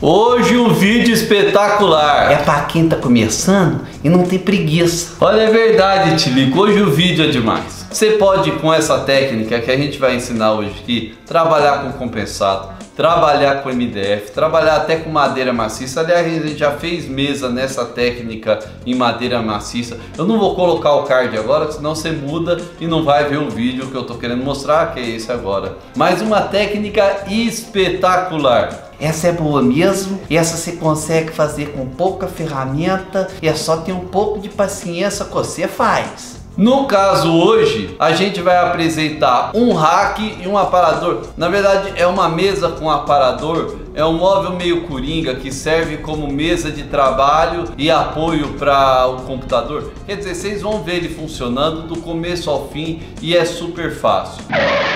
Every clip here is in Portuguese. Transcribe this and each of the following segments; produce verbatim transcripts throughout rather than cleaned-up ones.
Hoje um vídeo espetacular. É pra quem tá começando e não tem preguiça. Olha, é verdade, Tilico, hoje o vídeo é demais. Você pode, com essa técnica que a gente vai ensinar hoje aqui, trabalhar com compensado, trabalhar com M D F, trabalhar até com madeira maciça. Aliás, a gente já fez mesa nessa técnica em madeira maciça. Eu não vou colocar o card agora, senão você muda e não vai ver o vídeo que eu tô querendo mostrar, que é esse agora. Mas uma técnica espetacular. Essa é boa mesmo, e essa você consegue fazer com pouca ferramenta, e é só ter um pouco de paciência que você faz. No caso hoje, a gente vai apresentar um rack e um aparador. Na verdade é uma mesa com aparador, é um móvel meio coringa que serve como mesa de trabalho e apoio para o computador. Quer dizer, vocês vão ver ele funcionando do começo ao fim e é super fácil.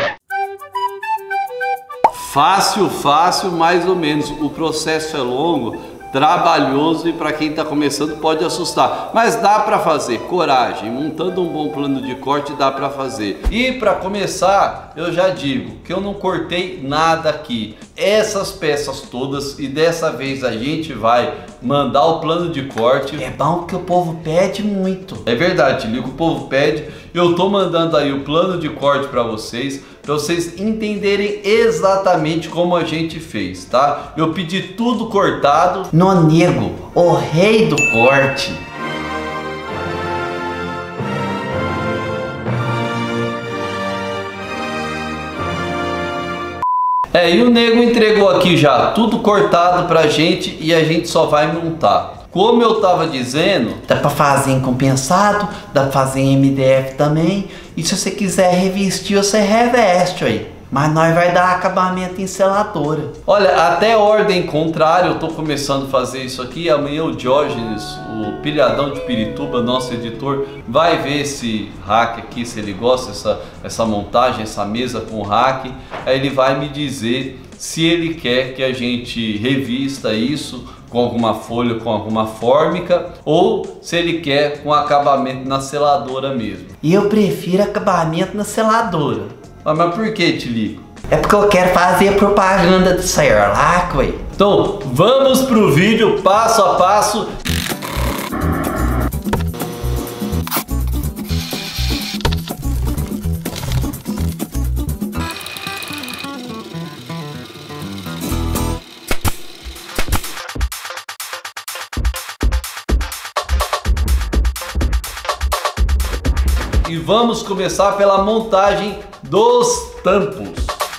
Fácil, fácil, mais ou menos. O processo é longo, trabalhoso e para quem está começando pode assustar, mas dá para fazer, coragem, montando um bom plano de corte dá para fazer. E para começar, eu já digo que eu não cortei nada aqui, essas peças todas, e dessa vez a gente vai mandar o plano de corte. É bom que o povo pede muito. É verdade, liga, o povo pede. Eu tô mandando aí o plano de corte para vocês, para vocês entenderem exatamente como a gente fez, tá? Eu pedi tudo cortado. Nonego, o rei do corte. É, e o nego entregou aqui já tudo cortado pra gente e a gente só vai montar. Como eu tava dizendo, dá pra fazer em compensado, dá pra fazer em M D F também. E se você quiser revestir, você reveste aí. Mas nós vai dar acabamento em seladora. Olha, até ordem contrária, eu tô começando a fazer isso aqui. Amanhã o Diógenes, o pilhadão de Pirituba, nosso editor, vai ver esse rack aqui, se ele gosta dessa essa montagem, essa mesa com rack. Aí ele vai me dizer se ele quer que a gente revista isso com alguma folha, com alguma fórmica, ou se ele quer com acabamento na seladora mesmo. E eu prefiro acabamento na seladora. Ah, mas por que, Tilico? É porque eu quero fazer propaganda do Cerlac, ué. Então, vamos pro vídeo passo a passo. E vamos começar pela montagem dos tampos.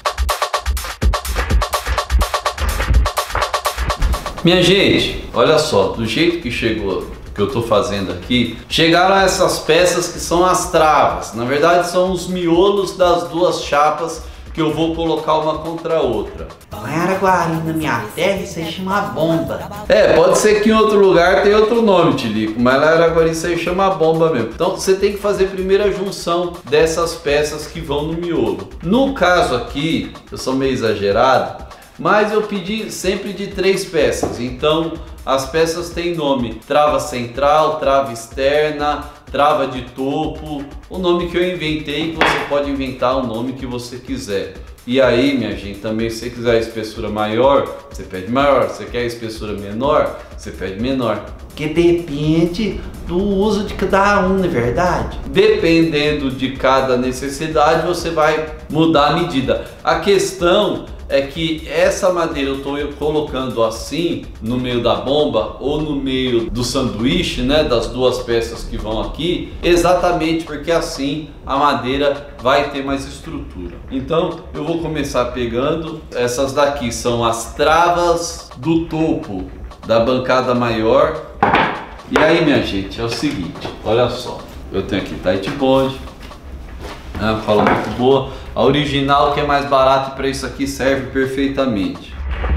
Minha gente, olha só, do jeito que chegou, que eu tô fazendo aqui, chegaram essas peças que são as travas. Na verdade são os miolos das duas chapas que eu vou colocar uma contra a outra. Lá em Araguari, na minha terra, isso aí chama bomba. É, pode ser que em outro lugar tenha outro nome, Tilico, mas lá em Araguari isso aí chama bomba mesmo. Então você tem que fazer primeiro a junção dessas peças que vão no miolo. No caso aqui, eu sou meio exagerado, mas eu pedi sempre de três peças. Então as peças têm nome: trava central, trava externa, trava de topo. O nome que eu inventei, que você pode inventar o nome que você quiser. E aí, minha gente, também se você quiser espessura maior, você pede maior. Se você quer espessura menor, você pede menor. Que depende do uso de cada um, não é verdade? Dependendo de cada necessidade, você vai mudar a medida. A questão é que essa madeira eu estou colocando assim no meio da bomba ou no meio do sanduíche, né, das duas peças que vão aqui, exatamente porque assim a madeira vai ter mais estrutura. Então eu vou começar pegando essas daqui, são as travas do topo da bancada maior. E aí, minha gente, é o seguinte, olha só, eu tenho aqui tight bond, né, fala muito boa. A original, que é mais barata, para isso aqui serve perfeitamente.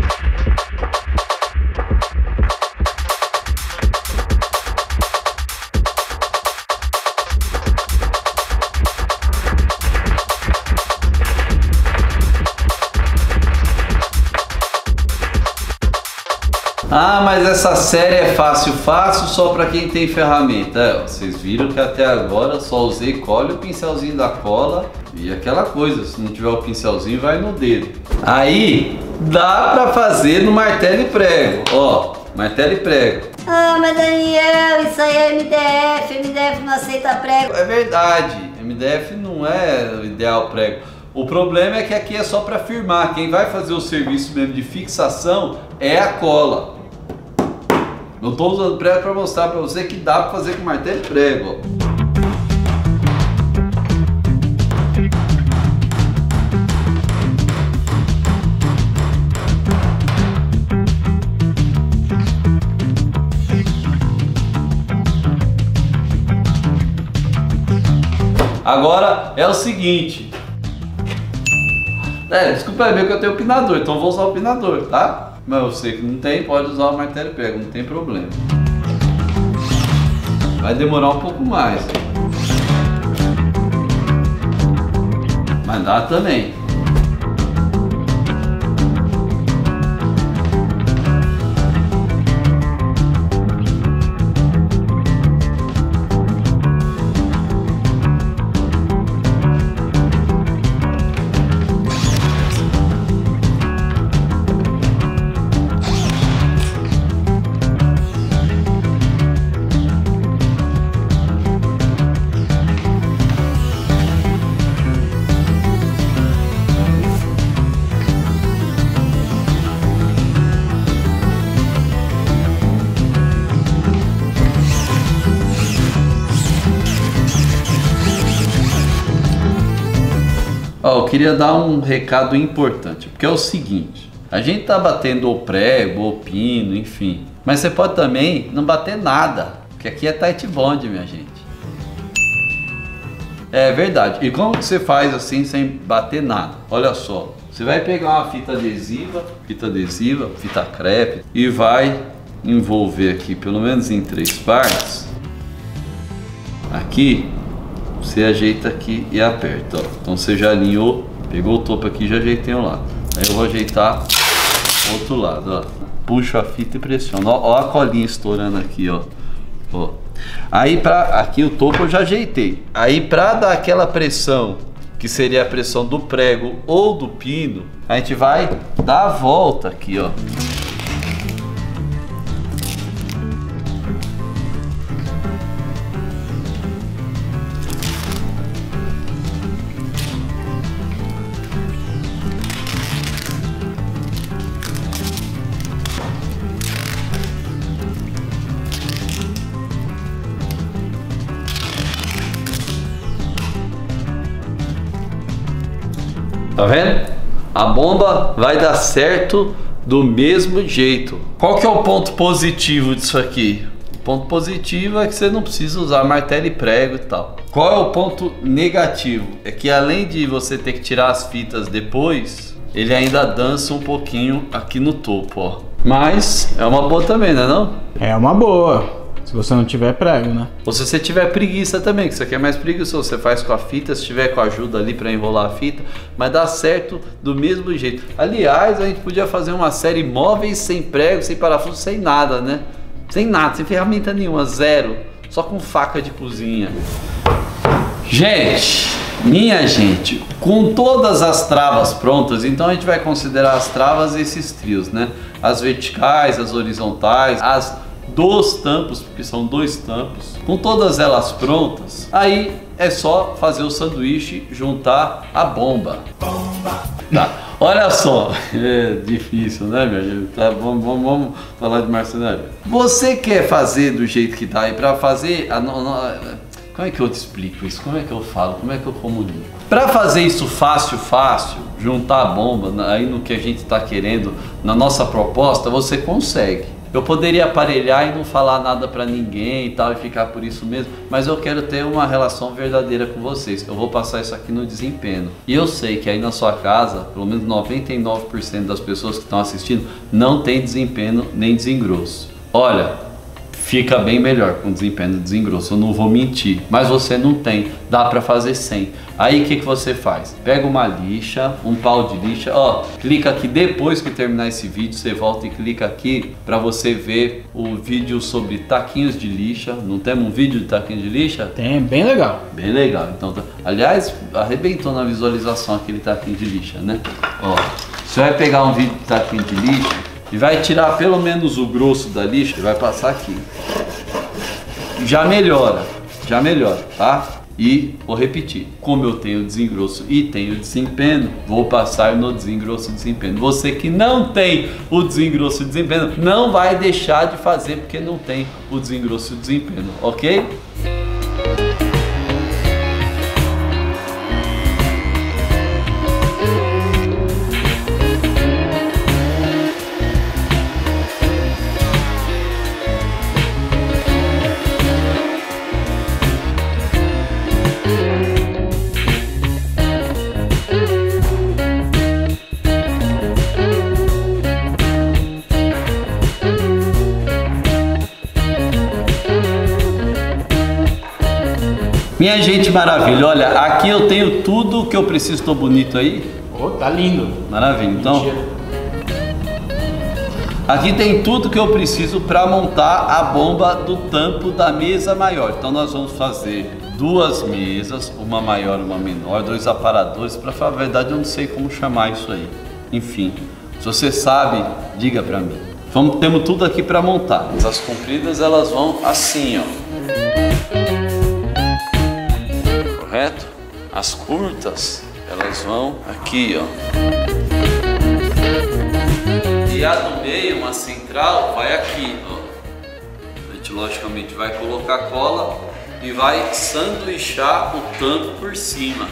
Ah, mas essa série é fácil, fácil só para quem tem ferramenta. É, vocês viram que até agora só usei cola e o pincelzinho da cola E aquela coisa, se não tiver o pincelzinho, vai no dedo. Aí, dá pra fazer no martelo e prego. Ó, martelo e prego. Ah, mas Daniel, isso aí é M D F, M D F não aceita prego. É verdade, M D F não é o ideal prego. O problema é que aqui é só para firmar. Quem vai fazer o serviço mesmo de fixação é a cola. Eu estou usando prego para mostrar para você que dá para fazer com martelo e prego. Agora é o seguinte. É, desculpa aí, que eu tenho opinador, então vou usar o opinador, tá? Mas eu sei que não tem, pode usar o martelo e prego, não tem problema. Vai demorar um pouco mais. Mas dá também. Ó, eu queria dar um recado importante, porque é o seguinte, a gente tá batendo o prego, o pino, enfim, mas você pode também não bater nada, porque aqui é tight bond, minha gente. É verdade. E como que você faz assim sem bater nada? Olha só, você vai pegar uma fita adesiva, fita adesiva, fita crepe e vai envolver aqui pelo menos em três partes. Aqui você ajeita aqui e aperta, ó. Então você já alinhou, pegou o topo aqui e já ajeitei um lado. Aí eu vou ajeitar o outro lado, ó. Puxo a fita e pressiono. Ó, ó a colinha estourando aqui, ó. Ó. Aí pra aqui o topo eu já ajeitei. Aí pra dar aquela pressão, que seria a pressão do prego ou do pino, a gente vai dar a volta aqui, ó. Tá vendo? A bomba vai dar certo do mesmo jeito. Qual que é o ponto positivo disso aqui? O ponto positivo é que você não precisa usar martelo e prego e tal. Qual é o ponto negativo? É que além de você ter que tirar as fitas depois, ele ainda dança um pouquinho aqui no topo, ó. Mas é uma boa também, né não? É uma boa. Se você não tiver prego, né? Ou se você tiver preguiça também, que isso aqui é mais preguiçoso, você faz com a fita, se tiver com ajuda ali para enrolar a fita, mas dá certo do mesmo jeito. Aliás, a gente podia fazer uma série móveis sem prego, sem parafuso, sem nada, né? Sem nada, sem ferramenta nenhuma, zero, só com faca de cozinha. Gente, minha gente, com todas as travas prontas, então a gente vai considerar as travas esses trios, né? As verticais, as horizontais, as dos tampos, porque são dois tampos, com todas elas prontas, aí é só fazer o sanduíche, juntar a bomba. Bomba. Tá. Olha só, é difícil, né, minha gente? Tá, vamos, vamos, vamos falar de marcenaria. Você quer fazer do jeito que tá aí para fazer a, no, no, como é que eu te explico isso? Como é que eu falo? Como é que eu comunico? Para fazer isso fácil, fácil, juntar a bomba aí no que a gente está querendo, na nossa proposta, você consegue. Eu poderia aparelhar e não falar nada pra ninguém e tal, e ficar por isso mesmo, mas eu quero ter uma relação verdadeira com vocês. Eu vou passar isso aqui no desempenho. E eu sei que aí na sua casa, pelo menos noventa e nove por cento das pessoas que estão assistindo, não tem desempenho nem desengrosso. Olha, fica bem melhor com desempenho do desengrosso, eu não vou mentir, mas você não tem, dá para fazer sem. Aí o que, que você faz? Pega uma lixa, um pau de lixa, ó, clica aqui depois que terminar esse vídeo, você volta e clica aqui para você ver o vídeo sobre taquinhos de lixa. Não temos um vídeo de taquinhos de lixa? Tem, bem legal. Bem legal, então, tá. Aliás, arrebentou na visualização aquele taquinho de lixa, né? Ó, você vai pegar um vídeo de taquinho de lixa e vai tirar pelo menos o grosso da lixa e vai passar aqui. Já melhora, já melhora, tá? E vou repetir, como eu tenho desengrosso e tenho desempenho, vou passar no desengrosso e desempenho. Você que não tem o desengrosso e desempenho, não vai deixar de fazer porque não tem o desengrosso e desempenho, ok? Minha gente maravilha, olha, aqui eu tenho tudo que eu preciso. Tô bonito aí? Oh, tá lindo. Maravilha, então. Mentira. Aqui tem tudo que eu preciso para montar a bomba do tampo da mesa maior. Então nós vamos fazer duas mesas, uma maior e uma menor, dois aparadores. Para falar a verdade, eu não sei como chamar isso aí. Enfim, se você sabe, diga para mim. Vamos, temos tudo aqui para montar. As compridas elas vão assim, ó. Correto? As curtas, elas vão aqui, ó. E a do meio, uma central, vai aqui, ó. A gente logicamente vai colocar cola e vai sanduichar o tampo por cima.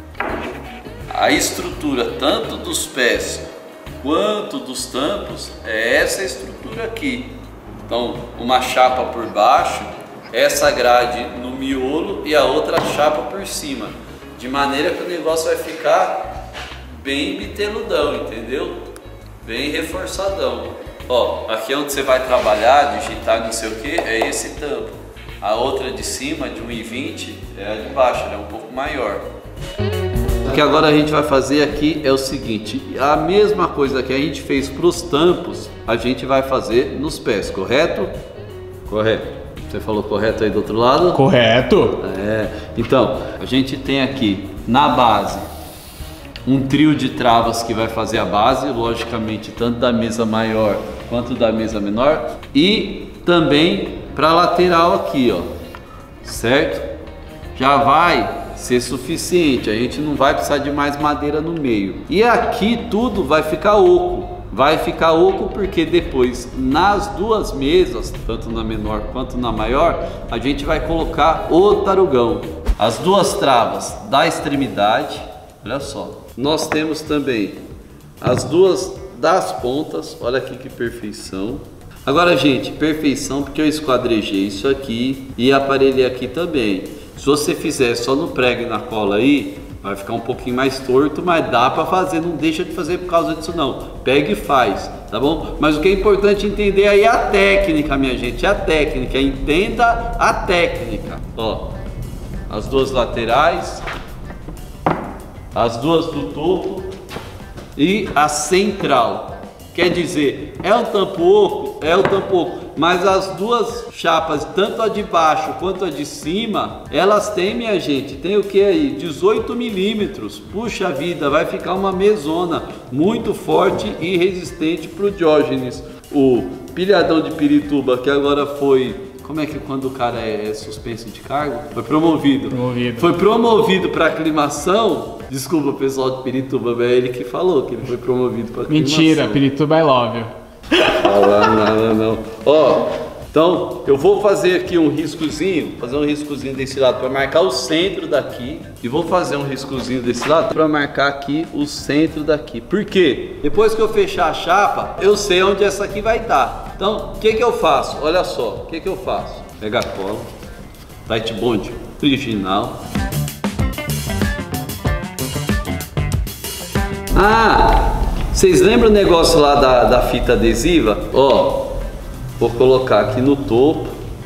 A estrutura tanto dos pés quanto dos tampos é essa estrutura aqui. Então, uma chapa por baixo, essa grade no miolo e a outra chapa por cima, de maneira que o negócio vai ficar bem biteludão, entendeu? Bem reforçadão. Ó, aqui é onde você vai trabalhar, digitar não sei o que, é esse tampo. A outra de cima, de um e vinte, é a de baixo, ela é um pouco maior. O que agora a gente vai fazer aqui é o seguinte, a mesma coisa que a gente fez para os tampos, a gente vai fazer nos pés, correto? Correto. Você falou correto aí do outro lado? Correto. É, então, a gente tem aqui na base um trio de travas que vai fazer a base, logicamente, tanto da mesa maior quanto da mesa menor. E também para a lateral aqui, ó, certo? Já vai ser suficiente, a gente não vai precisar de mais madeira no meio. E aqui tudo vai ficar oco. Vai ficar oco porque depois nas duas mesas, tanto na menor quanto na maior, a gente vai colocar o tarugão. As duas travas da extremidade, olha só. Nós temos também as duas das pontas, olha aqui que perfeição. Agora, gente, perfeição porque eu esquadrejei isso aqui e aparelhei aqui também. Se você fizer só no prego e na cola aí, vai ficar um pouquinho mais torto, mas dá para fazer, não deixa de fazer por causa disso não. Pega e faz, tá bom? Mas o que é importante entender aí é a técnica, minha gente, é a técnica. Entenda a técnica. Ó, as duas laterais, as duas do topo e a central. Quer dizer, é um tampo oco, é um tampo oco, mas as duas chapas, tanto a de baixo quanto a de cima, elas têm, minha gente, tem o que aí? dezoito milímetros. Puxa vida, vai ficar uma mesona muito forte e resistente para o Diógenes. O pilhadão de Pirituba, que agora foi... Como é que quando o cara é suspenso de cargo? Foi promovido. Promovido. Foi promovido para aclimação. Desculpa, pessoal de Pirituba, é ele que falou que ele foi promovido para aclimação. Mentira, Pirituba é love. Fala nada não. Ó, então eu vou fazer aqui um riscozinho, fazer um riscozinho desse lado para marcar o centro daqui. E vou fazer um riscozinho desse lado para marcar aqui o centro daqui. Por quê? Depois que eu fechar a chapa, eu sei onde essa aqui vai estar. Então, o que que eu faço? Olha só, o que que eu faço? Pega a cola, Tight Bond original. Ah, vocês lembram o negócio lá da, da fita adesiva? Ó, vou colocar aqui no topo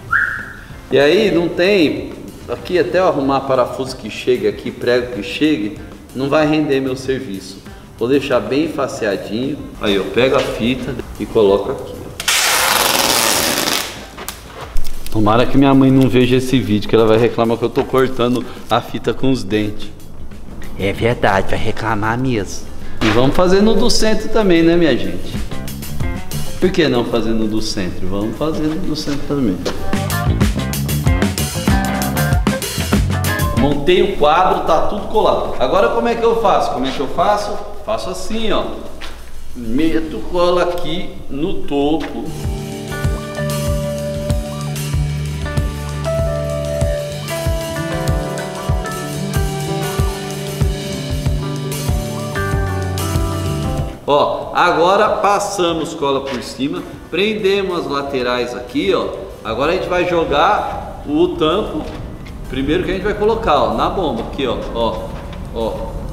E aí não tem, aqui até eu arrumar parafuso que chegue aqui, prego que chegue, não vai render meu serviço. Vou deixar bem faceadinho, aí eu pego a fita e coloco aqui. Tomara que minha mãe não veja esse vídeo, que ela vai reclamar que eu tô cortando a fita com os dentes. É verdade, vai reclamar mesmo. E vamos fazer no do centro também, né, minha gente? Por que não fazer no do centro? Vamos fazer no do centro também. Montei o quadro, tá tudo colado. Agora como é que eu faço? Como é que eu faço? Faço assim, ó. Meto cola aqui no topo. Ó, agora passamos cola por cima, prendemos as laterais aqui, ó. Agora a gente vai jogar o tampo, primeiro que a gente vai colocar, ó, na bomba, aqui, ó, ó, ó.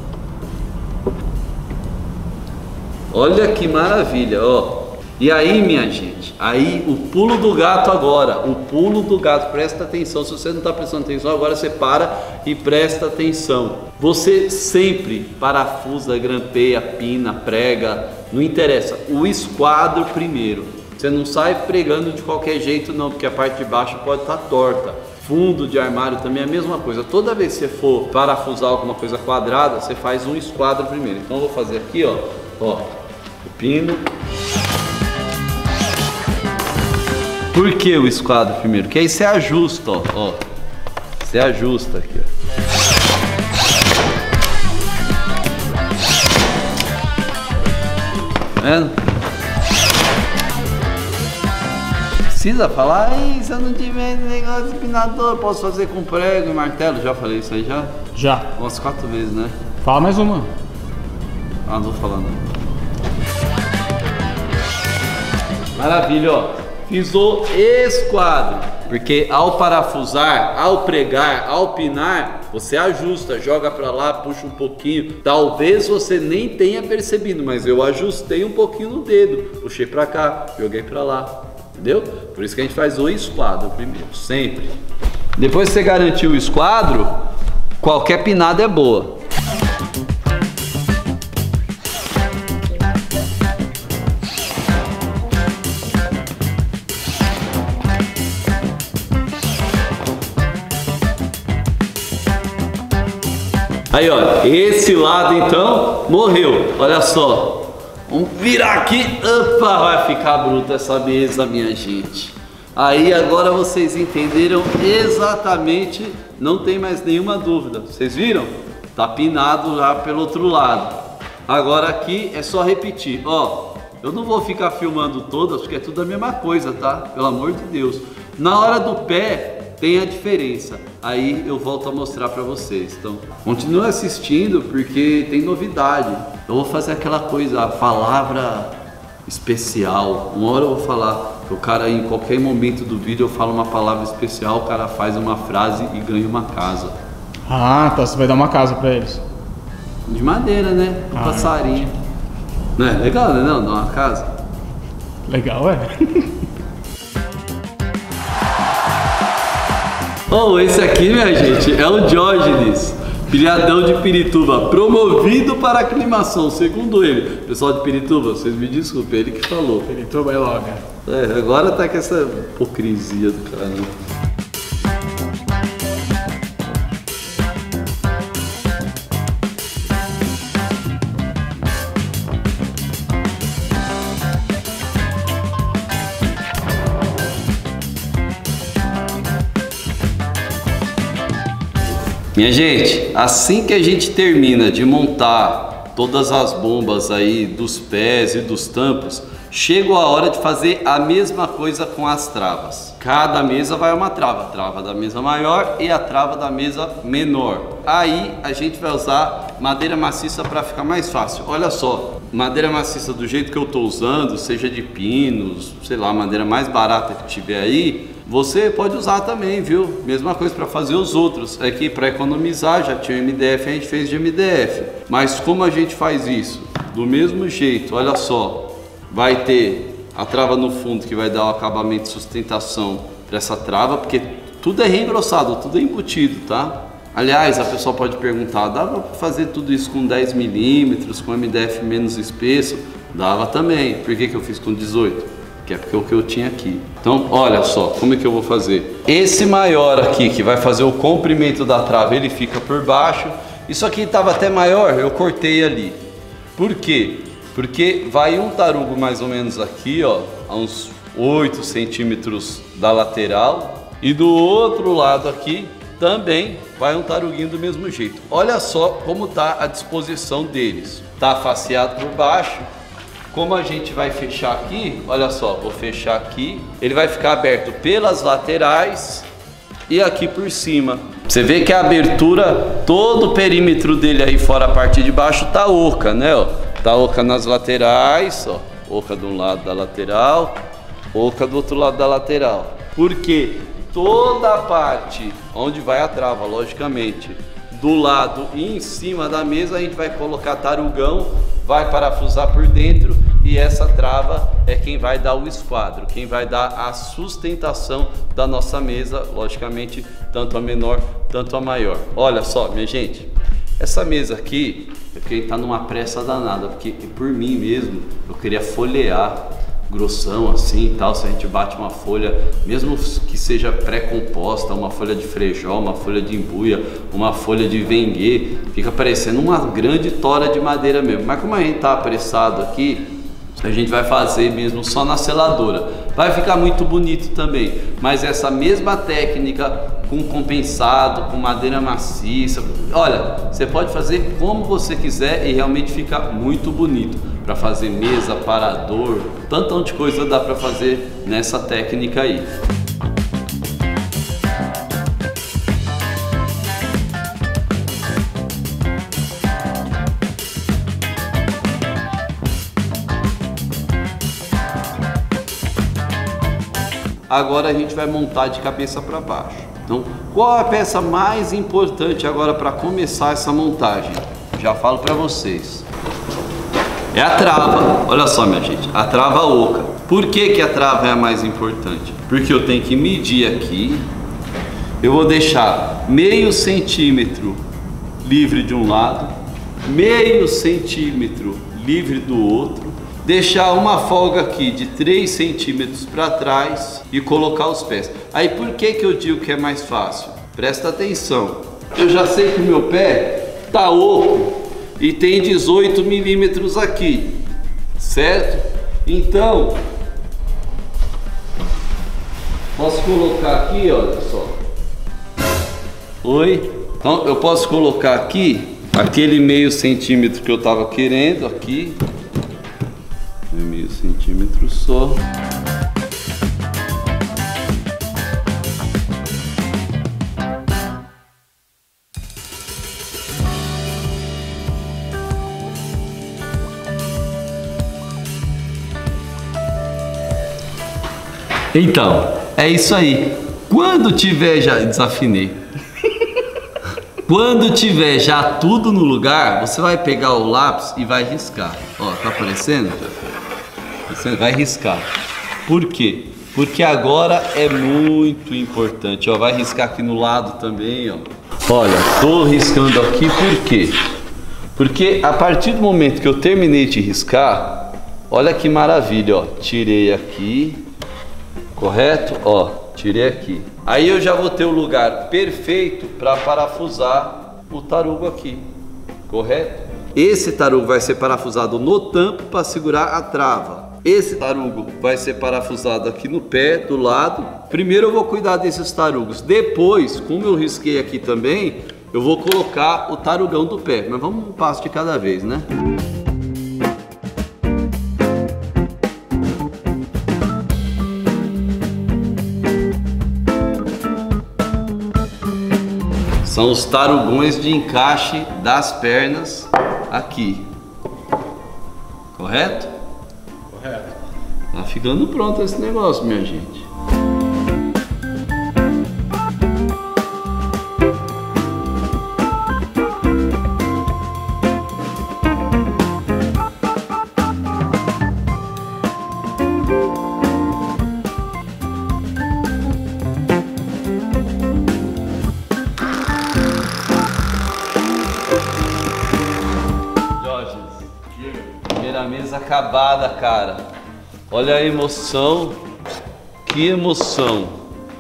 Olha que maravilha, ó. E aí, minha gente, aí o pulo do gato agora, o pulo do gato, presta atenção, se você não está prestando atenção, agora você para e presta atenção. Você sempre parafusa, grampeia, pina, prega, não interessa, o esquadro primeiro. Você não sai pregando de qualquer jeito não, porque a parte de baixo pode estar torta. Fundo de armário também é a mesma coisa. Toda vez que você for parafusar alguma coisa quadrada, você faz um esquadro primeiro. Então eu vou fazer aqui, ó, ó, o pino. Por que o esquadro primeiro? Porque aí você ajusta, ó, ó. Você ajusta aqui, ó. Tá vendo? Precisa falar, aí se eu não tiver negócio de empinador, posso fazer com prego e martelo? Já falei isso aí já? Já. Umas quatro vezes, né? Fala mais uma. Ah, não vou falar não. Maravilha, ó. Fiz o esquadro, porque ao parafusar, ao pregar, ao pinar, você ajusta, joga para lá, puxa um pouquinho. Talvez você nem tenha percebido, mas eu ajustei um pouquinho no dedo, puxei para cá, joguei para lá, entendeu? Por isso que a gente faz o esquadro primeiro, sempre. Depois que você garantiu o esquadro, qualquer pinada é boa. Aí, ó, esse lado então morreu. Olha só. Vamos virar aqui. Opa, vai ficar bruta essa mesa, minha gente. Aí agora vocês entenderam exatamente, não tem mais nenhuma dúvida. Vocês viram? Tá pinado já pelo outro lado. Agora aqui é só repetir. Ó, eu não vou ficar filmando todas porque é tudo a mesma coisa, tá? Pelo amor de Deus. Na hora do pé tem a diferença, aí eu volto a mostrar para vocês. Então, continue assistindo porque tem novidade. Eu vou fazer aquela coisa, a palavra especial. Uma hora eu vou falar, o cara em qualquer momento do vídeo eu falo uma palavra especial, o cara faz uma frase e ganha uma casa. Ah, tá, você vai dar uma casa pra eles. De madeira, né? Um ah, passarinho. É. Não é legal, né? Não, dar uma casa. Legal, é? Oh, esse aqui, minha gente, é o Diógenes, pilhadão de Pirituba, promovido para aclimação, segundo ele. Pessoal de Pirituba, vocês me desculpem, ele que falou. Pirituba é logo. É, agora tá com essa hipocrisia do cara. Minha gente, assim que a gente termina de montar todas as bombas aí dos pés e dos tampos, chegou a hora de fazer a mesma coisa com as travas. Cada mesa vai uma trava, trava da mesa maior e a trava da mesa menor. Aí a gente vai usar madeira maciça para ficar mais fácil. Olha só, madeira maciça do jeito que eu estou usando, seja de pinos, sei lá, madeira mais barata que tiver aí, você pode usar também, viu? Mesma coisa para fazer os outros. Aqui para economizar, já tinha M D F, a gente fez de M D F. Mas como a gente faz isso? Do mesmo jeito, olha só. Vai ter a trava no fundo que vai dar o acabamento de sustentação para essa trava, porque tudo é reengrossado, tudo é embutido, tá? Aliás, a pessoa pode perguntar, dava para fazer tudo isso com dez milímetros, com M D F menos espesso? Dava também. Por que que eu fiz com dezoito? Que é porque é o que eu tinha aqui. Então, olha só, como é que eu vou fazer? Esse maior aqui, que vai fazer o comprimento da trava, ele fica por baixo. Isso aqui estava até maior, eu cortei ali. Por quê? Porque vai um tarugo mais ou menos aqui, ó, a uns oito centímetros da lateral. E do outro lado aqui, também vai um taruguinho do mesmo jeito. Olha só como tá a disposição deles. Tá faceado por baixo. Como a gente vai fechar aqui, olha só, vou fechar aqui. Ele vai ficar aberto pelas laterais e aqui por cima. Você vê que a abertura, todo o perímetro dele aí fora a parte de baixo tá oca, né? Ó. Tá oca nas laterais, ó. Oca de um lado da lateral, oca do outro lado da lateral. Por quê? Toda a parte onde vai a trava, logicamente, do lado e em cima da mesa a gente vai colocar tarugão, vai parafusar por dentro e essa trava é quem vai dar o esquadro, quem vai dar a sustentação da nossa mesa, logicamente, tanto a menor, tanto a maior. Olha só, minha gente, essa mesa aqui, eu queria estar numa pressa danada, porque por mim mesmo, eu queria folhear grossão assim e tal, se a gente bate uma folha, mesmo que seja pré-composta, uma folha de frejol, uma folha de embuia, uma folha de vengue, fica parecendo uma grande tora de madeira mesmo. Mas como a gente tá apressado aqui, a gente vai fazer mesmo só na seladora. Vai ficar muito bonito também, mas essa mesma técnica com compensado, com madeira maciça, olha, você pode fazer como você quiser e realmente fica muito bonito. Para fazer mesa, parador, tantão de coisa dá para fazer nessa técnica aí. Agora a gente vai montar de cabeça para baixo. Então, qual é a peça mais importante agora para começar essa montagem? Já falo para vocês. É a trava. Olha só, minha gente, a trava oca. Por que que a trava é a mais importante? Porque eu tenho que medir aqui. Eu vou deixar meio centímetro livre de um lado, meio centímetro livre do outro, deixar uma folga aqui de três centímetros para trás e colocar os pés. Aí por que que eu digo que é mais fácil? Presta atenção. Eu já sei que o meu pé tá oco e tem dezoito milímetros aqui, certo? Então, posso colocar aqui, olha só. Oi? Então, eu posso colocar aqui, aquele meio centímetro que eu tava querendo, aqui. Meio centímetro só. Então, é isso aí. Quando tiver já... Desafinei. Quando tiver já tudo no lugar, você vai pegar o lápis e vai riscar. Ó, tá aparecendo? Você vai riscar. Por quê? Porque agora é muito importante. Ó, vai riscar aqui no lado também, ó. Olha, tô riscando aqui por quê? Porque a partir do momento que eu terminei de riscar, olha que maravilha, ó. Tirei aqui. Correto? Ó, tirei aqui. Aí eu já vou ter o lugar perfeito para parafusar o tarugo aqui. Correto? Esse tarugo vai ser parafusado no tampo para segurar a trava. Esse tarugo vai ser parafusado aqui no pé, do lado. Primeiro eu vou cuidar desses tarugos. Depois, como eu risquei aqui também, eu vou colocar o tarugão do pé. Mas vamos um passo de cada vez, né? São os tarugões de encaixe das pernas aqui. Correto? Correto. Tá ficando pronto esse negócio, minha gente. acabada, cara. Olha a emoção. Que emoção.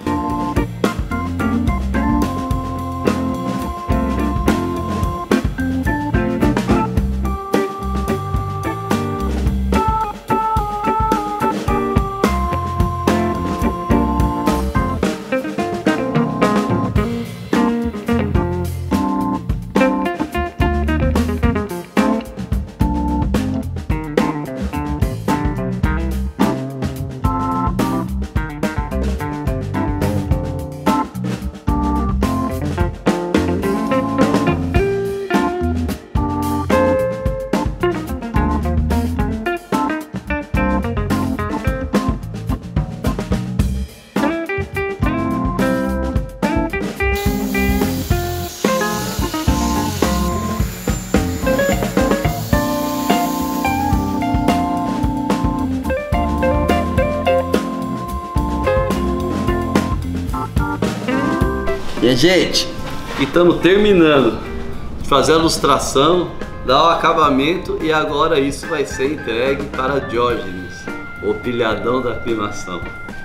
E gente, E estamos terminando de fazer a ilustração, dar o acabamento e agora isso vai ser entregue para Diógenes, o pilhadão da aclimação.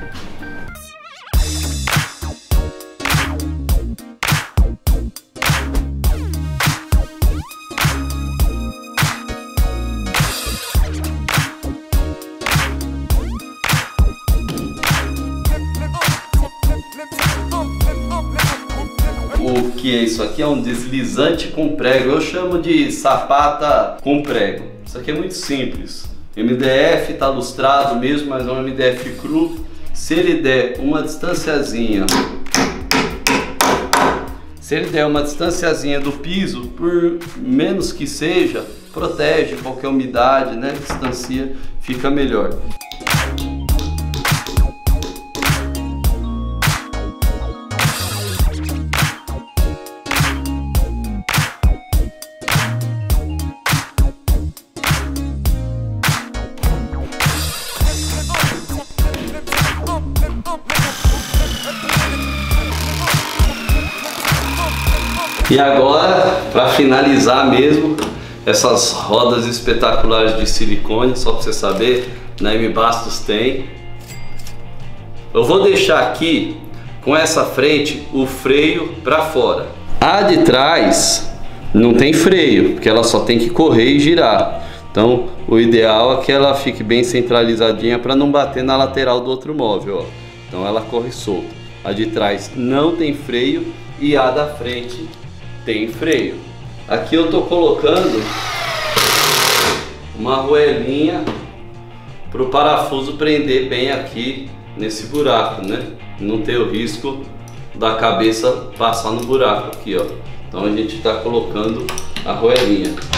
O que é isso aqui? É um deslizante com prego. Eu chamo de sapata com prego. Isso aqui é muito simples. M D F está lustrado mesmo, mas é um M D F cru. Se ele der uma distanciazinha, se ele der uma distanciazinha do piso, por menos que seja, protege qualquer umidade, né? Distancia, fica melhor. E agora, para finalizar mesmo, essas rodas espetaculares de silicone, só para você saber, na M Bastos tem. Eu vou deixar aqui com essa frente o freio para fora. A de trás não tem freio, porque ela só tem que correr e girar. Então o ideal é que ela fique bem centralizadinha para não bater na lateral do outro móvel, ó. Então ela corre solta. A de trás não tem freio e a da frente tem freio. Aqui eu tô colocando uma arruelinha para o parafuso prender bem aqui nesse buraco, né? Não ter o risco da cabeça passar no buraco aqui, ó. Então a gente está colocando a arruelinha.